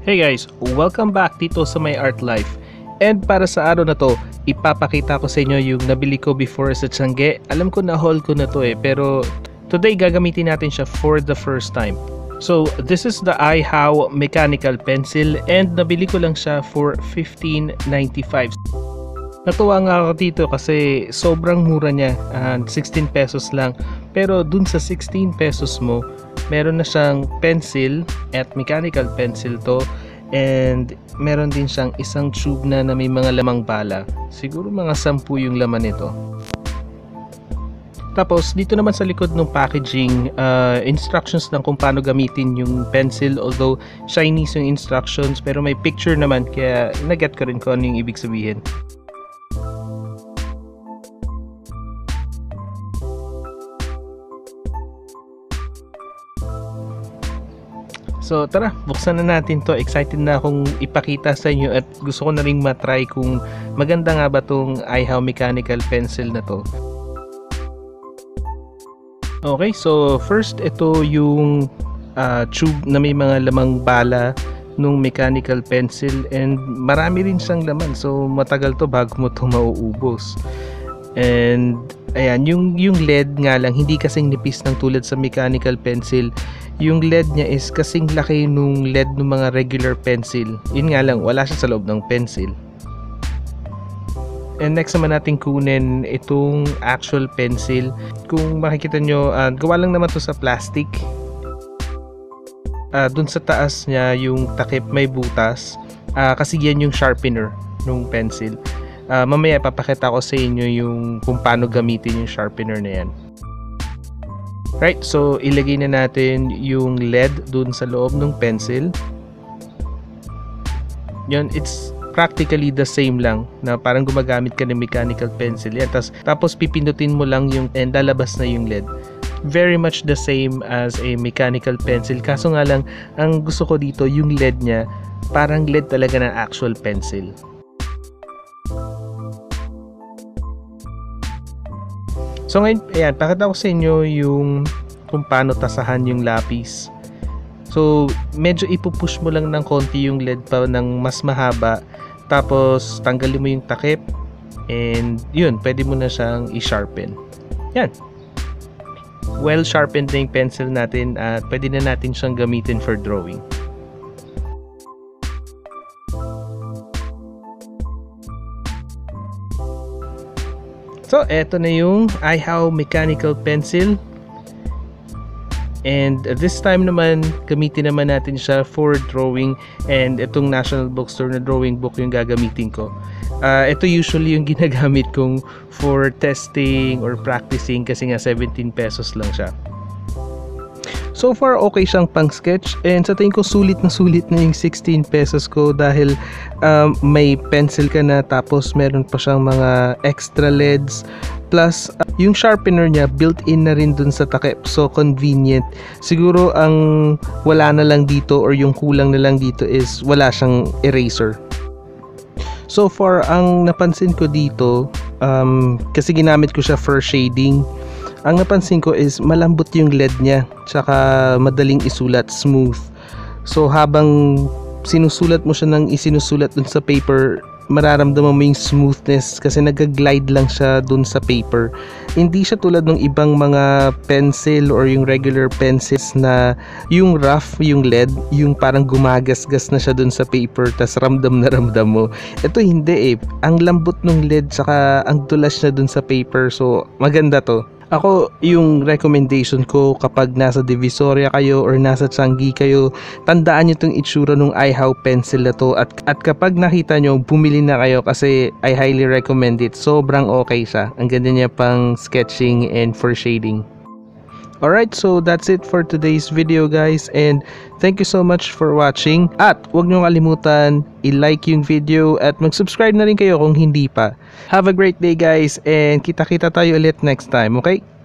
Hey guys, welcome back dito sa My Art Life. And para sa araw na to, ipapakita ko sa inyo yung nabili ko before sa Tiangge. Alam ko na haul ko na to pero today gagamitin natin siya for the first time. So this is the AIHAO mechanical pencil and nabili ko lang siya for $15.95. Natuwa nga ako dito kasi sobrang mura niya, 16 pesos lang. Pero dun sa 16 pesos mo, meron na siyang pencil at mechanical pencil to, and meron din siyang isang tube na may mga lamang bala. Siguro mga 10 yung laman nito. Tapos dito naman sa likod ng packaging, instructions lang kung paano gamitin yung pencil, although Chinese yung instructions pero may picture naman kaya naget ko rin kung ano yung ibig sabihin. So tara, buksan na natin to. Excited na akong ipakita sa inyo at gusto ko na ring matry kung maganda nga ba tong AIHAO mechanical pencil na to. Okay, so first ito yung tube na may mga lamang bala nung mechanical pencil, and marami rin siyang laman, so matagal to bago mo to mauubos. And ayan, yung LED nga lang hindi kasing nipis ng tulad sa mechanical pencil. Yung LED niya is kasing laki nung LED ng mga regular pencil. Yun nga lang, wala siya sa loob ng pencil. And next naman natin kunin itong actual pencil. Kung makikita nyo, gawa lang naman to sa plastic. Dun sa taas niya yung takip may butas, kasi yan yung sharpener ng pencil. Mamaya papakita ko sa inyo yung kung paano gamitin yung sharpener na yan. Right, so ilagay na natin yung LED dun sa loob ng pencil. Yun, it's practically the same lang, na parang gumagamit ka ng mechanical pencil. Yan, tapos pipindutin mo lang yung and lalabas na yung LED. Very much the same as a mechanical pencil. Kaso nga lang, ang gusto ko dito, yung LED niya, parang LED talaga ng actual pencil. So ngayon, ayan, pakita ko sa inyo yung kung paano tasahan yung lapis. So medyo ipupush mo lang ng konti yung LED pa ng mas mahaba, tapos tanggalin mo yung takip, and yun, pwede mo na siyang i-sharpen. Yan, well sharpened na yung pencil natin at pwede na natin siyang gamitin for drawing. So, eto na yung AIHAO mechanical pencil. And this time naman, gamitin naman natin siya for drawing. And itong National Bookstore na drawing book yung gagamitin ko. Ito usually yung ginagamit kong for testing or practicing kasi nga 17 pesos lang siya. So far, okay siyang pang sketch, and sa tingin ko sulit na yung 16 pesos ko dahil may pencil ka na, tapos meron pa siyang mga extra LEDs, plus yung sharpener niya built-in na rin dun sa takip, so convenient. Siguro ang wala na lang dito or yung kulang na lang dito is wala siyang eraser. So far, ang napansin ko dito, kasi ginamit ko siya for shading, ang napansin ko is malambot yung LED niya, tsaka madaling isulat, smooth. So habang sinusulat mo siya ng isinusulat dun sa paper, mararamdaman mo yung smoothness kasi nag-glide lang siya dun sa paper. Hindi siya tulad ng ibang mga pencil or yung regular pencils na yung rough, yung LED, yung parang gumagasgas na siya dun sa paper, tas ramdam na ramdam mo. Ito hindi ang lambot ng LED tsaka ang tulas niya dun sa paper, so maganda to. Ako, yung recommendation ko kapag nasa Divisoria kayo or nasa Tiangge kayo, tandaan nyo itong itsura ng AIHAO pencil na to, at kapag nakita nyo, bumili na kayo kasi I highly recommend it. Sobrang okay siya. Ang ganda niya pang sketching and for shading. Alright, so that's it for today's video guys, and thank you so much for watching. At huwag nyo kalimutan i-like yung video at mag-subscribe na rin kayo kung hindi pa. Have a great day guys, and kita-kita tayo ulit next time, okay?